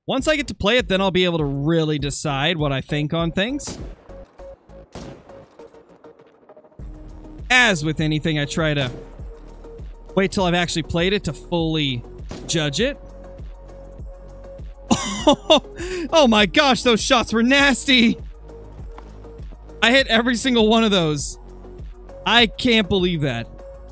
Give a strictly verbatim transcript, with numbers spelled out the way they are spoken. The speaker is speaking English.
Once I get to play it, then I'll be able to really decide what I think on things. As with anything, I try to wait till I've actually played it to fully judge it. Oh my gosh, those shots were nasty! I hit every single one of those. I can't believe that.